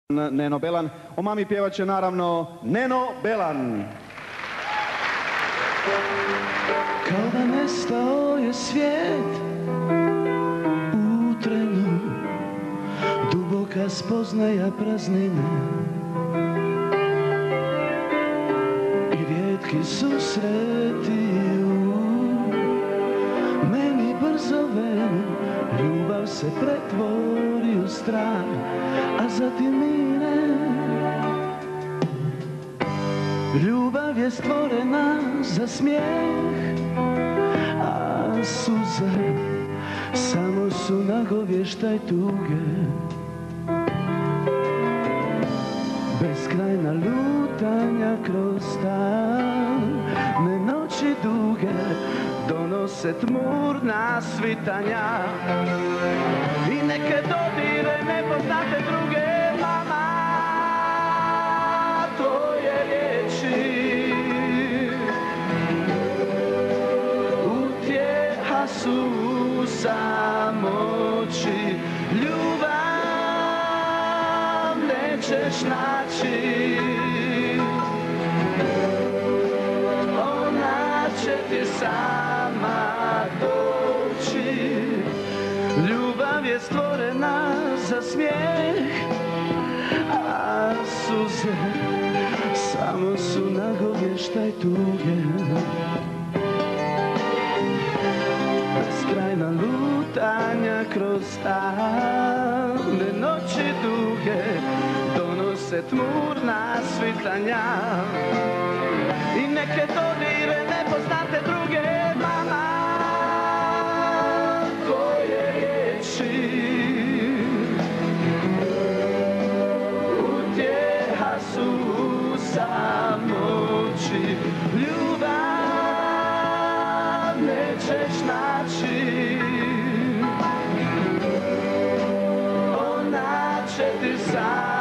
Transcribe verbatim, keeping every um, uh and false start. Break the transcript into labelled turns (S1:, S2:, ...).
S1: Neno Belan. O mami pjevat će naravno Neno Belan.
S2: Kao da nestao je svijet u trenu, duboka spoznaja praznine i rijetki susreti u meni brzo venu. Ljubav se pretvori u strah, a zatim mine. Ljubav je stvorena za smijeh, a suze samo su nagovještaj tuge. Beskrajna lutanja kroz tamne noći duge donose tmurna svitanja i neke dodire nepoznate druge. Mama, tvoje riječi utjeha su samoći. Ljubav nećeš naći, ona će ti sama doći. Ljubav je stvorena za smijeh, a suze samo su nagovještaj tuge. Beskrajna lutanja kroz tamne noći duge donose tmurna svitanja i neke dodire nepoznate druge. Mama, tvoje riječi utjeha su samoći. Ljubav nećeš naći, ona će ti sam